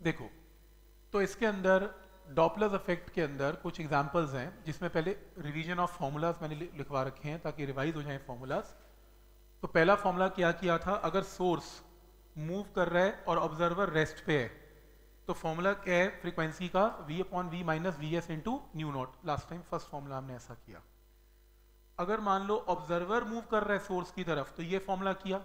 देखो, तो इसके अंदर डॉपलर इफेक्ट के अंदर कुछ एग्जांपल्स हैं जिसमें पहले रिवीजन ऑफ फॉर्मूलाज मैंने लिखवा रखे हैं ताकि रिवाइज हो जाए फॉर्मूलाज। तो पहला फॉर्मूला क्या किया था, अगर सोर्स मूव कर रहा है और ऑब्जर्वर रेस्ट पे है तो फॉर्मूला क्या है फ्रीक्वेंसी का, v upon v minus v s into nu naught. Last time first formula हमने ऐसा किया। अगर मान लो ऑब्जर्वर मूव कर रहा है सोर्स की तरफ तो ये फॉर्मूला किया।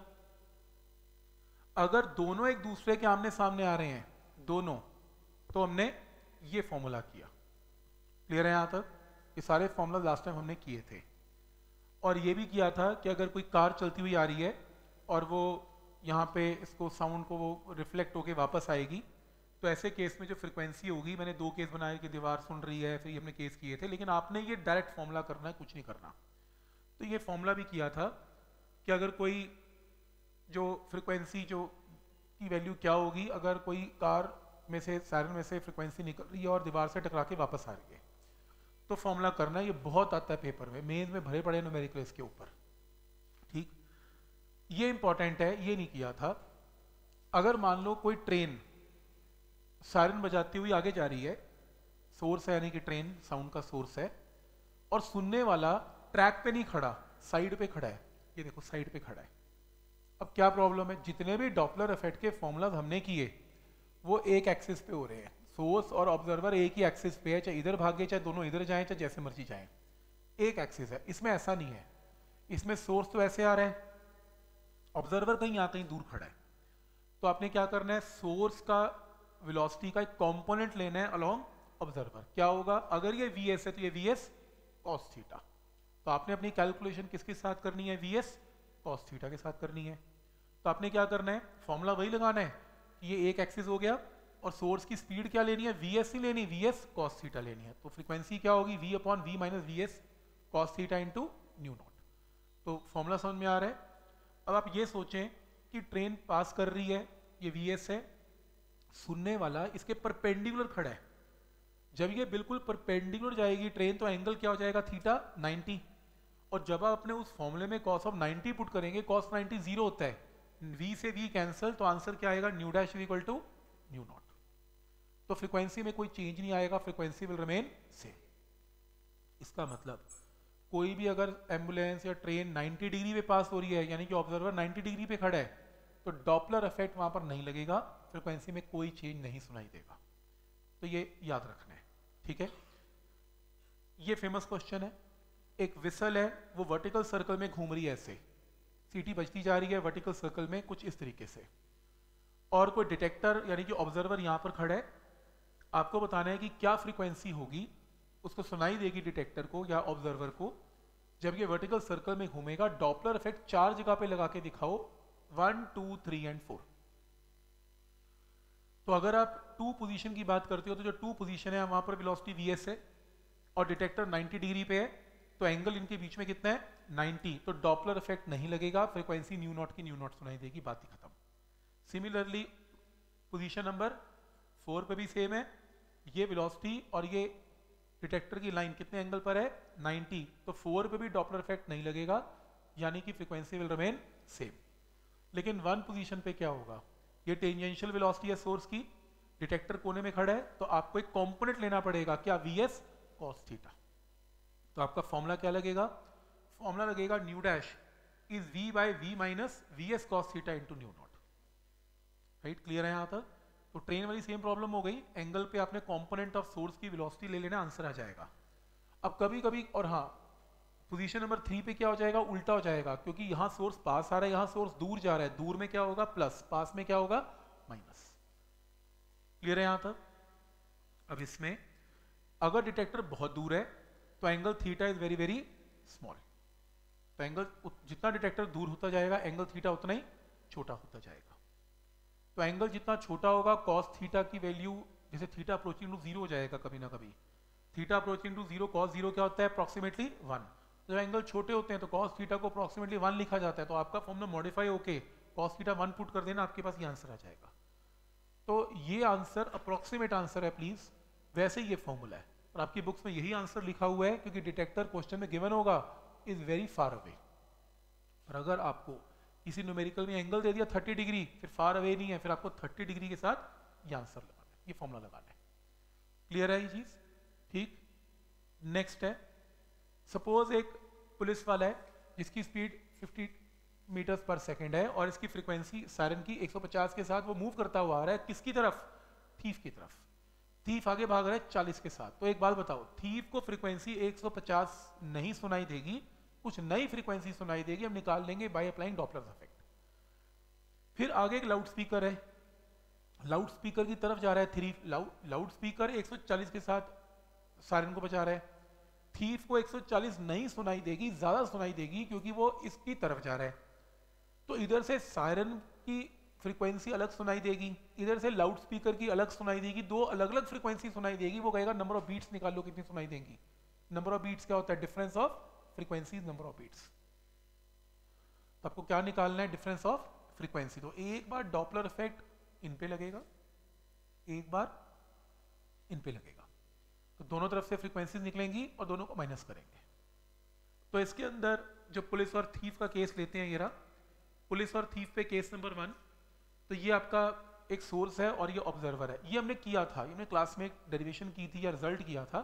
अगर दोनों एक दूसरे के आमने सामने आ रहे हैं दोनों, तो हमने ये फॉर्मूला किया। क्लियर है यहां तक? ये सारे फॉर्मूला लास्ट टाइम हमने किए थे। और ये भी किया था कि अगर कोई कार चलती हुई आ रही है और वो यहाँ पे इसको साउंड को वो रिफ्लेक्ट होके वापस आएगी, तो ऐसे केस में जो फ्रीक्वेंसी होगी, मैंने 2 केस बनाए कि दीवार सुन रही है, फिर ये हमने केस किए थे, लेकिन आपने ये डायरेक्ट फॉर्मूला करना है, कुछ नहीं करना। तो ये फॉर्मूला भी किया था कि अगर कोई जो फ्रीक्वेंसी जो की वैल्यू क्या होगी अगर कोई कार में से सायरन में से फ्रीक्वेंसी निकल रही है और दीवार से टकरा के वापस आ रही है, तो फॉर्मूला करना है। ये बहुत आता है पेपर में, मेंस में भरे पड़े न्यूमेरिकल इसके ऊपर। ठीक, ये इंपॉर्टेंट है, ये नहीं किया था। अगर मान लो कोई ट्रेन सायरन बजाती हुई आगे जा रही है, सोर्स है यानी कि ट्रेन साउंड का सोर्स है, और सुनने वाला ट्रैक पे नहीं खड़ा, साइड पे खड़ा है। ये देखो साइड पे खड़ा है। अब क्या प्रॉब्लम है, जितने भी डॉपलर इफेक्ट के फॉर्मूलाज हमने किए वो एक एक्सिस पे हो रहे हैं। सोर्स और ऑब्जर्वर एक ही एक्सिस पे है, चाहे इधर भागे चाहे दोनों इधर जाएं चाहे जैसे मर्जी जाएं, एक एक्सिस है। इसमें ऐसा नहीं है, इसमें सोर्स तो ऐसे आ रहा है, ऑब्जर्वर कहीं यहाँ कहीं दूर खड़ा है। तो आपने क्या करना है, सोर्स का वेलोसिटी का एक कंपोनेंट लेना है अलोंग ऑब्जर्वर। क्या होगा, अगर ये वी एस है तो ये वी एस कॉस थीटा। तो आपने अपनी कैलकुलेशन किसके साथ करनी है, वी एस कॉस थीटा के साथ करनी है। तो आपने क्या करना है, फॉर्मूला वही लगाना है कि ये एक एक्सिस हो गया और सोर्स की स्पीड क्या लेनी है, वी एस ही लेनी, वी एस कॉस थीटा लेनी है। तो फ्रीक्वेंसी क्या होगी, v upon v minus v s cos theta into nu naught. तो फॉर्मूला समझ में आ रहा है। अब आप ये सोचें कि ट्रेन पास कर रही है, ये वी एस है, सुनने वाला इसके परपेंडिकुलर खड़ा है। जब ये बिल्कुल परपेंडिकुलर जाएगी ट्रेन तो एंगल क्या हो जाएगा, थीटा 90। और जब आप अपने उस फॉर्मूले में cos ऑफ 90 पुट करेंगे, cos 90 जीरो होता है, v से v कैंसिल, तो आंसर क्या आएगा, nu dash equal to nu naught. तो फ्रीक्वेंसी में कोई चेंज नहीं आएगा, फ्रीक्वेंसी विल रिमेन सेम। इसका मतलब कोई भी अगर एम्बुलेंस या ट्रेन 90 डिग्री पे पास हो रही है, यानी कि ऑब्जर्वर 90 डिग्री पे खड़ा है, तो डॉपलर इफेक्ट वहां पर नहीं लगेगा, फ्रीक्वेंसी में कोई चेंज नहीं सुनाई देगा। तो ये याद रखना है, ठीक है। ये फेमस क्वेश्चन है। एक विसल है, वो वर्टिकल सर्कल में घूम रही है, ऐसे सीटी बजती जा रही है वर्टिकल सर्कल में कुछ इस तरीके से, और कोई डिटेक्टर यानी कि ऑब्जर्वर यहां पर खड़ा है। आपको बताना है कि क्या फ्रीक्वेंसी होगी, उसको सुनाई देगी डिटेक्टर को या ऑब्जर्वर को जब ये वर्टिकल सर्कल में घूमेगा। डॉपलर इफेक्ट 4 जगह पे लगा के दिखाओ, 1 2 3 एंड 4। तो अगर आप 2 पोजीशन की बात करते हो तो जो 2 पोजीशन है वहां पर वेलोसिटी वीएस है और डिटेक्टर 90 डिग्री पे है, तो एंगल इनके बीच में कितना है, 90। तो डॉपलर इफेक्ट नहीं लगेगा, फ्रीक्वेंसी न्यू नॉट की न्यू नॉट सुनाई देगी, बात ही खत्म। सिमिलरली पोजीशन नंबर 4 पे भी सेम है, ये वेलोसिटी और ये डिटेक्टर की लाइन कितने एंगल पर है, 90। तो 4 पे भी डॉपलर इफेक्ट नहीं लगेगा, यानी कि फ्रीक्वेंसी विल रिमेन सेम। लेकिन 1 पोजीशन पे क्या होगा, ये टेंजेंशियल वेलोसिटी है सोर्स की, डिटेक्टर कोने में खड़ा है, तो आपको एक कंपोनेंट लेना पड़ेगा, क्या, वी एस कॉस थीटा। तो आपका फॉर्मूला क्या लगेगा, फॉर्मूला लगेगा nu dash is v by v minus v s cos theta into nu naught. Right, clear है यहां तक? तो ट्रेन वाली सेम प्रॉब्लम हो गई, एंगल पे आपने कंपोनेंट ऑफ सोर्स की वेलोसिटी ले लेना, आंसर आ जाएगा। अब कभी कभी, और हाँ, पोजीशन नंबर 3 पे क्या हो जाएगा, उल्टा हो जाएगा, क्योंकि यहां सोर्स पास आ रहा है, यहां सोर्स दूर जा रहा है। दूर में क्या होगा, प्लस, पास में क्या होगा, माइनस। क्लियर है यहां तक? अब इसमें अगर डिटेक्टर बहुत दूर है तो angle theta is very very small. तो एंगल जितना डिटेक्टर दूर होता जाएगा एंगल थीटा उतना ही छोटा होता जाएगा। तो एंगल जितना छोटा होगा कॉस थीटा की वैल्यू, जैसे थीटा अप्रोचिंग टू 0 हो जाएगा कभी ना कभी, थीटा अप्रोचिंग टू 0, कॉस 0 क्या होता है, अप्रोक्सीमेटली 1। जब एंगल छोटे होते हैं तो कॉस थीटा को अप्रोक्सीमेटली 1 लिखा जाता है। तो आपका फॉर्मूला मॉडिफाई होके कॉस थीटा 1 पुट कर देना, आपके पास ये आंसर आ जाएगा। तो ये आंसर अप्रोक्सीमेट आंसर है प्लीज, वैसे ये फॉर्मूला है और आपकी बुक्स में यही आंसर लिखा हुआ है, क्योंकि डिटेक्टर क्वेश्चन में गिवन होगा इज वेरी फार अवे। और अगर आपको किसी न्यूमेरिकल में एंगल दे दिया 30 डिग्री, फिर फार अवे नहीं है, फिर आपको 30 डिग्री के साथ ये आंसर लगाना है। ये फॉर्मूला लगाना है। क्लियर है ये चीज? ठीक। नेक्स्ट है, सपोज एक पुलिस वाला है जिसकी स्पीड 50 मीटर्स पर सेकेंड है और इसकी फ्रीक्वेंसी सायरन की 150 के साथ वो मूव करता हुआ आ रहा है किसकी तरफ? थीफ की तरफ। थीफ आगे भाग रहा है 40 के साथ। तो एक बात बताओ, थीफ को फ्रीक्वेंसी 150 नहीं सुनाई देगी, कुछ नई फ्रीक्वेंसी सुनाई देगी, हम निकाल लेंगे बाय अप्लाइंग डॉपलर इफेक्ट। फिर आगे एक लाउड स्पीकर है, लाउड स्पीकर की तरफ जा रहा है थीफ। लाउड स्पीकर 140 के साथ सायरन को बजा रहा है। थीफ को 140 नहीं सुनाई देगी, ज्यादा सुनाई देगी क्योंकि वो इसकी तरफ जा रहा है। तो इधर से सायरन की फ्रीक्वेंसी अलग सुनाई देगी, इधर से लाउड स्पीकर की अलग सुनाई देगी, दो अलग अलग फ्रीक्वेंसी सुनाई देगी। वो कहेगा नंबर ऑफ बीट्स निकाल लो कितनी सुनाई देंगी। नंबर ऑफ बीट्स क्या होता है? Difference of frequency, number of beats. तो आपको क्या निकालना है? Difference of frequency. तो एक बार डॉपलर इफेक्ट इन पे लगेगा, एक बार इन पे लगेगा, तो दोनों तरफ से फ्रीक्वेंसीज निकलेंगी और दोनों को माइनस करेंगे। तो इसके अंदर जो पुलिस और थीफ का केस लेते हैं, ये रहा पुलिस और थीफ पे केस नंबर 1। तो ये आपका एक सोर्स है और ये ऑब्जर्वर है। ये हमने किया था, ये हमने क्लास में एक डेरिवेशन की थी या रिजल्ट किया था।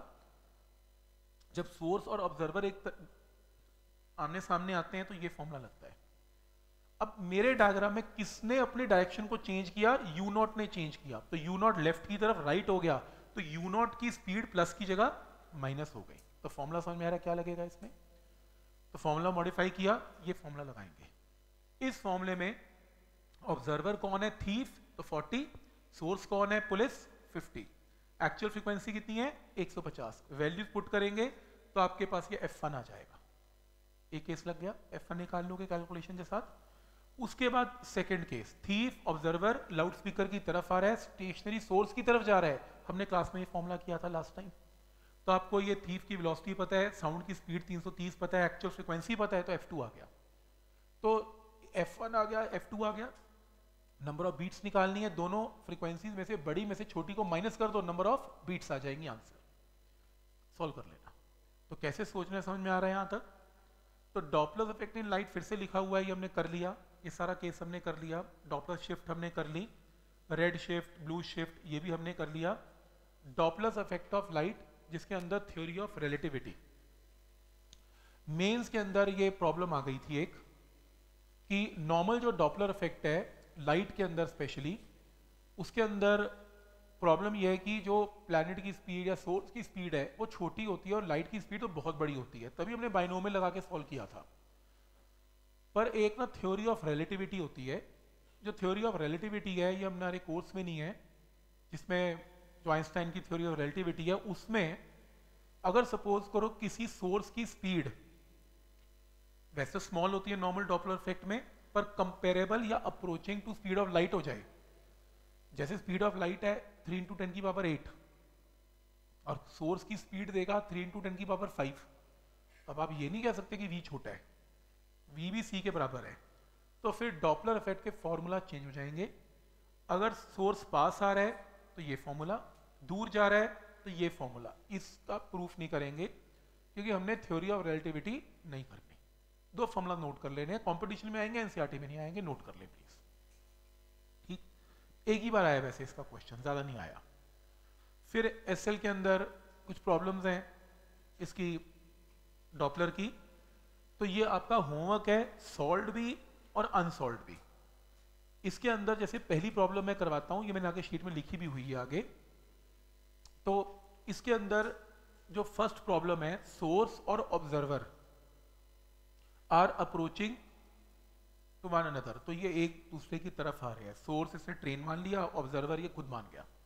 जब सोर्स और ऑब्जर्वर एक आमने सामने आते हैं तो ये फॉर्मूला लगता है। अब मेरे डायग्राम में किसने अपने डायरेक्शन को चेंज किया? यू नॉट ने चेंज किया। तो यू नॉट लेफ्ट की तरफ राइट हो गया, तो यू नॉट की स्पीड प्लस की जगह माइनस हो गई। तो फॉर्मूला समझ में आ रहा है क्या लगेगा इसमें? तो फॉर्मूला मॉडिफाई किया, ये फॉर्मूला लगाएंगे। इस फॉर्मूले में ऑब्जर्वर कौन है? थीफ, तो 40। सोर्स कौन है? पुलिस, 50। एक्चुअल फ्रीक्वेंसी कितनी है? 150। वैल्यू पुट करेंगे तो आपके पास ये F1 आ जाएगा। एक केस लग गया, F1 निकाल लोगे कैलकुलेशन के साथ। उसके बाद second case, thief observer loud speaker की तरफ आ रहा है, स्टेशनरी सोर्स की तरफ जा रहा है। हमने क्लास में ये फॉर्मूला किया था लास्ट टाइम। तो आपको ये थीफ की वेलोसिटी पता है, साउंड की स्पीड 330 पता है, एक्चुअल फ्रीक्वेंसी पता है, तो F2 आ गया। तो F1 आ गया, F2 आ गया। नंबर ऑफ बीट्स निकालनी है, दोनों फ्रीक्वेंसीज में से बड़ी में से छोटी को माइनस कर दो, नंबर ऑफ बीट्स आ जाएंगी, आंसर सॉल्व कर लेना। तो कैसे सोचना समझ में आ रहा है यहां तक? तो डॉपलर इफेक्ट इन लाइट फिर से लिखा हुआ है, ये हमने कर लिया, ये सारा केस हमने कर लिया। डॉपलर शिफ्ट हमने कर ली, रेड शिफ्ट, ब्लू शिफ्ट, ये भी हमने कर लिया। डॉपलर इफेक्ट ऑफ लाइट जिसके अंदर थ्योरी ऑफ रिलेटिविटी, मेंस के अंदर ये प्रॉब्लम आ गई थी एक कि नॉर्मल जो डॉपलर इफेक्ट है लाइट के अंदर स्पेशली, उसके अंदर प्रॉब्लम यह है कि जो प्लैनेट की स्पीड या सोर्स की स्पीड है वो छोटी होती है और लाइट की स्पीड तो बहुत बड़ी होती है। तभी हमने बाइनोमियल लगा के सॉल्व किया था। पर एक ना थ्योरी ऑफ रिलेटिविटी होती है, जो थ्योरी ऑफ रिलेटिविटी है ये हमारे कोर्स में नहीं है, जिसमें जो आइंस्टाइन की थ्योरी ऑफ रिलेटिविटी है उसमें अगर सपोज करो किसी सोर्स की स्पीड वैसे स्मॉल होती है नॉर्मल डॉपलर इफेक्ट में, पर कंपेरेबल या approaching to speed of light हो जाए। जैसे स्पीड ऑफ लाइट है 3 × 10⁸ और सोर्स की स्पीड देगा 3 × 10⁵। अब आप ये नहीं कह सकते कि v छोटा है, v भी c के बराबर है। तो फिर डॉपलर इफेक्ट के फॉर्मूला चेंज हो जाएंगे। अगर सोर्स पास आ रहा है तो ये फॉर्मूला, दूर जा रहा है तो ये फॉर्मूला। इसका प्रूफ नहीं करेंगे क्योंकि हमने थ्योरी ऑफ रिलेटिविटी नहीं करनी। दो फॉर्मूला नोट कर लेने हैं, कंपटीशन में आएंगे, एनसीईआरटी में नहीं आएंगे, नोट कर ले प्लीज। ठीक, एक ही बार आया वैसे इसका क्वेश्चन, ज्यादा नहीं आया। फिर एसएल के अंदर कुछ प्रॉब्लम्स हैं इसकी डॉपलर की, तो ये आपका होमवर्क है, सॉल्व भी और अनसॉल्व भी। इसके अंदर जैसे पहली प्रॉब्लम मैं करवाता हूं, ये मैंने आगे शीट में लिखी भी हुई है आगे। तो इसके अंदर जो फर्स्ट प्रॉब्लम है, सोर्स और observer are approaching to one another, तो ये एक दूसरे की तरफ आ रहे हैं। सोर्स इसने ट्रेन मान लिया, ऑब्जर्वर ये खुद मान गया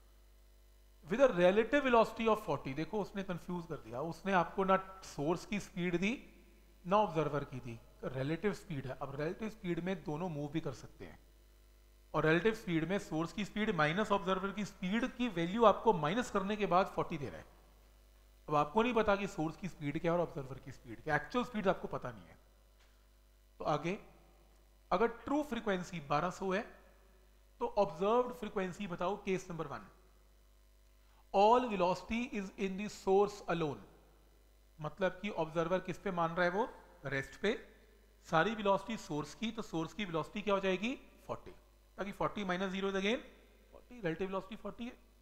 with a relative velocity of 40। देखो उसने कंफ्यूज कर दिया, उसने आपको ना सोर्स की स्पीड दी ना ऑब्जर्वर की दी, रिलेटिव स्पीड है। अब रिलेटिव स्पीड में दोनों मूव भी कर सकते हैं, और रिलेटिव स्पीड में सोर्स की स्पीड माइनस ऑब्जर्वर की स्पीड की वैल्यू आपको माइनस करने के बाद 40 दे रहा है। अब आपको नहीं पता कि सोर्स की स्पीड क्या है और ऑब्जर्वर की स्पीड क्या, एक्चुअल स्पीड आपको पता नहीं है। तो आगे अगर ट्रू फ्रीक्वेंसी 1200 है तो ऑब्जर्व्ड फ्रीक्वेंसी बताओ case number 1। All velocity is in the source alone, मतलब कि ऑब्जर्वर किस पे मान रहा है, वो रेस्ट पे। सारी वेलोसिटी सोर्स की, तो सोर्स की वेलोसिटी क्या हो जाएगी 40, ताकि 40 - 0 इज अगेन 40, रिलेटिव वेलोसिटी 40 है।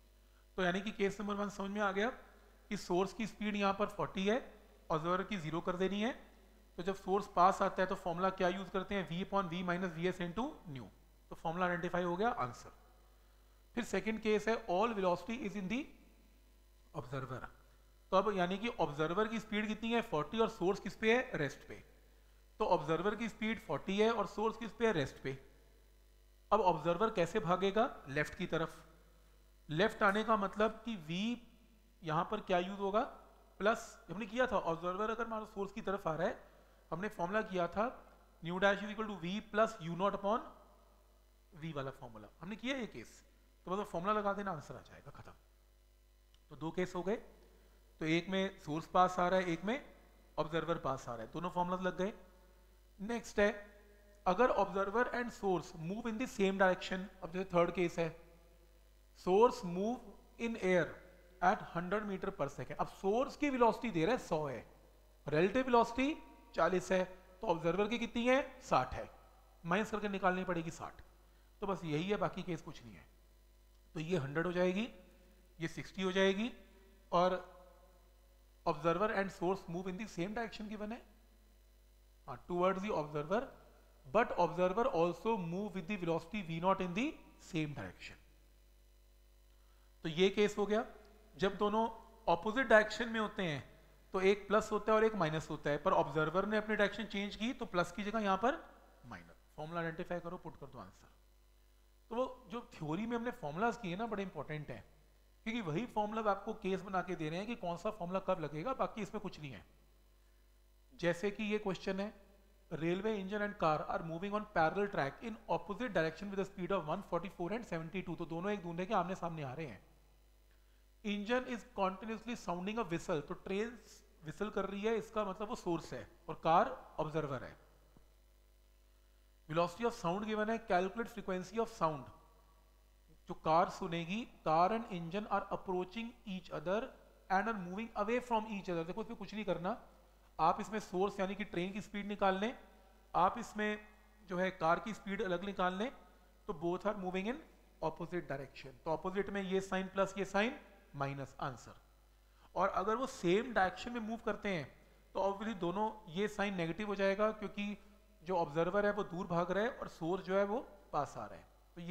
तो यानी कि केस नंबर 1 समझ में आ गया कि सोर्स की स्पीड यहाँ पर 40 है, ऑब्जर्वर की 0 कर देनी है। तो जब सोर्स पास आता है तो फॉर्मूला क्या यूज करते हैं, v upon v minus v s into nu. तो फॉर्मूला आइडेंटिफाई हो गया, आंसर। फिर सेकंड केस है all velocity is in the observer. तो अब यानी कि ऑब्जर्वर की स्पीड कितनी है 40 और सोर्स किस पे है, रेस्ट पे। तो ऑब्जर्वर की स्पीड 40 है और सोर्स किस पे है, रेस्ट पे। अब ऑब्जर्वर कैसे भागेगा, लेफ्ट की तरफ। लेफ्ट आने का मतलब कि v यहां पर क्या यूज होगा, प्लस। हमने किया था ऑब्जर्वर अगर मान लो सोर्स की तरफ आ रहा है, हमने फॉर्मूला किया था nu dash is equal to v plus u naught upon v वाला फॉर्मूला हमने किया ये केस। तो मतलब फॉर्मूला लगा देना, आंसर आ जाएगा, खत्म। तो 2 केस हो गए। तो एक में सोर्स पास आ रहा है, एक में ऑब्जर्वर पास आ रहा है, दोनों फॉर्मूला लग गए। नेक्स्ट है अगर observer and source move in the same direction. अब जैसे थर्ड केस है, source move in air at 100 metre per second. अब सोर्स की वेलोसिटी दे रहा है 100 है, रिलेटिव वेलोसिटी 40 है, तो ऑब्जर्वर की कितनी है 60 है, माइनस करके निकालनी पड़ेगी 60। तो बस यही है, बाकी केस कुछ नहीं है। तो ये 100 हो जाएगी, ये 60 हो जाएगी, और observer and source move in the same direction given है towards the observer, but observer also move with the velocity v naught in the same direction. तो ये केस हो गया जब दोनों ऑपोजिट डायरेक्शन में होते हैं, तो एक प्लस होता है और एक माइनस होता है, पर ऑब्जर्वर ने अपनी डायरेक्शन चेंज की तो प्लस की जगह यहां पर माइनस। फॉर्मूला आइडेंटिफाई करो, पुट कर दो आंसर। तो वो जो थ्योरी में हमने फॉर्मूलाज किए ना बड़े इंपॉर्टेंट है, क्योंकि वही फॉर्मूलाज आपको केस बना के दे रहे हैं कि कौन सा फॉर्मूला कब लगेगा, बाकी इसमें कुछ नहीं है। जैसे कि ये क्वेश्चन है, railway engine and car are moving on parallel track in opposite direction with speed of 144 and 72। तो दोनों एक दूसरे के आमने सामने आ रहे हैं। Engine is continuously sounding a whistle, तो ट्रेन विसल कर रही है, इसका मतलब वो सोर्स है और कार ऑब्जर्वर है। वेलोसिटी ऑफ साउंड गिवन है, कैलकुलेट फ्रीक्वेंसी ऑफ साउंड। जो कार सुनेगी, car and engine are approaching each other and are moving away from each other. देखो इसमें कुछ नहीं करना, आप इसमें सोर्स यानी कि ट्रेन की स्पीड निकाल लें, आप इसमें जो है कार की स्पीड अलग निकाल लें, तो both are moving in opposite direction. तो ऑपोजिट में ये साइन प्लस ये साइन माइनस, आंसर। और अगर वो सेम डायरेक्शन में मूव करते हैं तो ऑब्वियसली दोनों ये साइन नेगेटिव हो जाएगा, क्योंकि जो ऑब्जर्वर है वो दूर भाग रहा है और सोर्स जो है वो पास आ रहा है। तो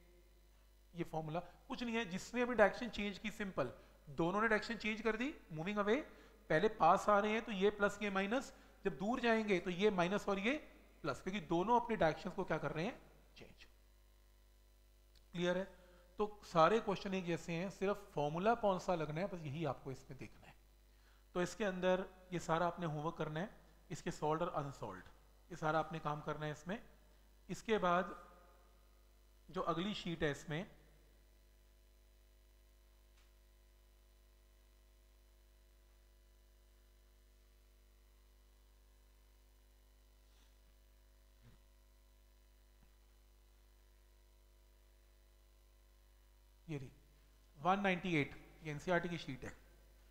ये फॉर्मूला कुछ नहीं है, जिसने अभी डायरेक्शन चेंज की, सिंपल, दोनों ने डायरेक्शन चेंज कर दी, मूविंग अवे। पहले पास आ रहे हैं तो ये प्लस ये माइनस, जब दूर जाएंगे तो ये माइनस और ये प्लस, क्योंकि दोनों अपने डायरेक्शन को क्या कर रहे हैं, चेंज। क्लियर है? तो सारे क्वेश्चन एक जैसे हैं, सिर्फ फॉर्मूला कौन सा लगना है बस यही आपको इसमें देखना है। तो इसके अंदर ये सारा आपने होमवर्क करना है, इसके सॉल्व्ड और अनसॉल्व्ड ये सारा आपने काम करना है इसमें। इसके बाद जो अगली शीट है इसमें ये रही 198, ये एनसीईआरटी की शीट है।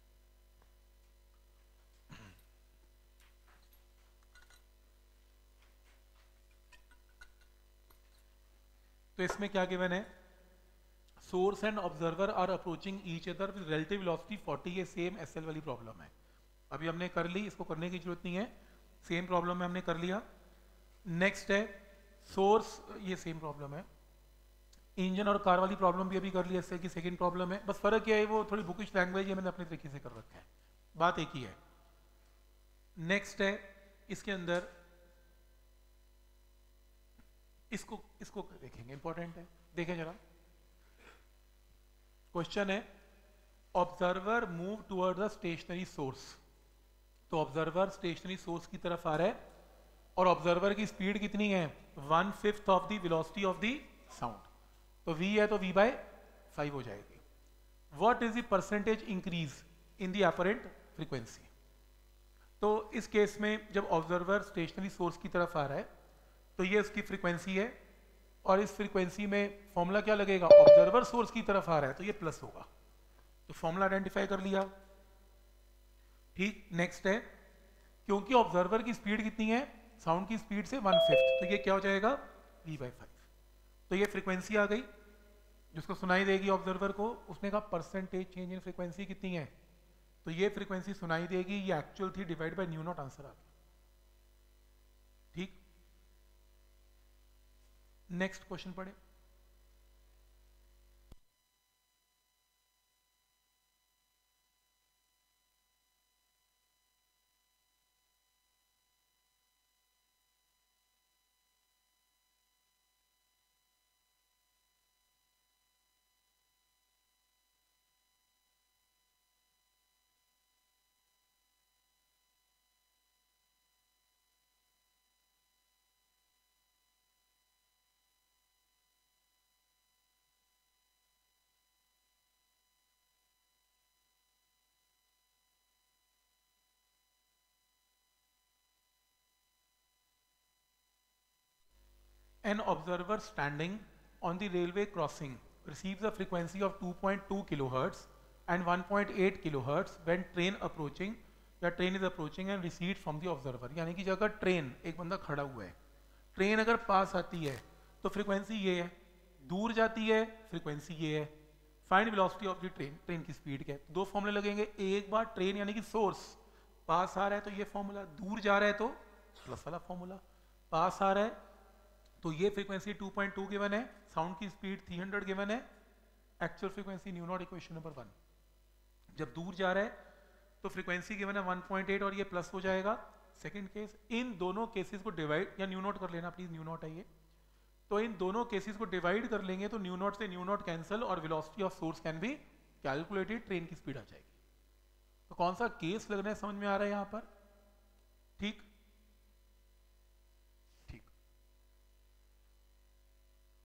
तो इसमें क्या गिवन है, source and observer are approaching each other with relative velocity 40, ये सेम एसएल वाली प्रॉब्लम है। अभी हमने कर ली, इसको करने की जरूरत नहीं है, सेम प्रॉब्लम में हमने कर लिया। नेक्स्ट है सोर्स, ये सेम प्रॉब्लम है। इंजन और कार वाली प्रॉब्लम भी अभी कर ली, एसएल की सेकंड प्रॉब्लम है, बस फर्क क्या है वो थोड़ी बुकिश लैंग्वेज है, मैंने अपने तरीके से कर रखा है, बात एक ही है। नेक्स्ट है इसके अंदर इसको देखेंगे, इंपॉर्टेंट है, देखें जरा। क्वेश्चन है observer move toward the stationary source. तो ऑब्जर्वर स्टेशनरी सोर्स की तरफ आ रहा है और ऑब्जर्वर की स्पीड कितनी है, 1/5 of the velocity of the sound. तो v है तो v/5 हो जाएगी। What is the percentage increase in the apparent frequency. तो इस केस में जब ऑब्जर्वर स्टेशनरी सोर्स की तरफ आ रहा है तो ये उसकी फ्रीक्वेंसी है, और इस फ्रीक्वेंसी में फॉर्मूला क्या लगेगा, ऑब्जर्वर सोर्स की तरफ आ रहा है तो ये प्लस होगा। तो फॉर्मूला आइडेंटिफाई कर लिया, ठीक। नेक्स्ट है क्योंकि ऑब्जर्वर की स्पीड कितनी है, साउंड की स्पीड से 1/5, तो ये क्या हो जाएगा v/5। तो ये फ्रीक्वेंसी आ गई। जिसको सुनाई देगी ऑब्जर्वर को, उसने कहा परसेंटेज चेंज इन फ्रीक्वेंसी कितनी है, तो ये फ्रीक्वेंसी सुनाई देगी, ये एक्चुअल थी, divide by nu naught answer आ गया। ठीक, नेक्स्ट क्वेश्चन पढ़े। An observer standing on the railway crossing receives a frequency of 2.2 kilohertz and 1.8 kilohertz when train approaching या train is approaching and recedes from the observer। यानी कि अगर train, एक बंदा खड़ा हुआ है, ट्रेन अगर पास आती है तो फ्रीक्वेंसी ये है, दूर जाती है फ्रीक्वेंसी ये है। Find velocity of the train, train की स्पीड क्या है। दो फॉर्मूले लगेंगे, एक बार ट्रेन यानी कि सोर्स पास आ रहा है तो ये फॉर्मूला, दूर जा रहा है तो प्लस वाला फॉर्मूला, पास आ रहा है तो ये फ्रीक्वेंसी 2.2 गिवन है, साउंड की स्पीड 300 गिवन है, actual frequency nu naught, equation number 1। जब दूर जा रहा है तो फ्रीक्वेंसी गिवन है 1.8 और ये प्लस हो जाएगा। सेकंड केस, इन दोनों केसेस को डिवाइड, या न्यू नॉट कर लेना प्लीज, न्यू नॉट है ये, तो इन दोनों केसेस को डिवाइड कर लेंगे तो न्यू नॉट से न्यू नॉट कैंसिल और velocity of source can be calculated, train की स्पीड आ जाएगी। तो कौन सा केस लगना है समझ में आ रहा है यहां पर। ठीक,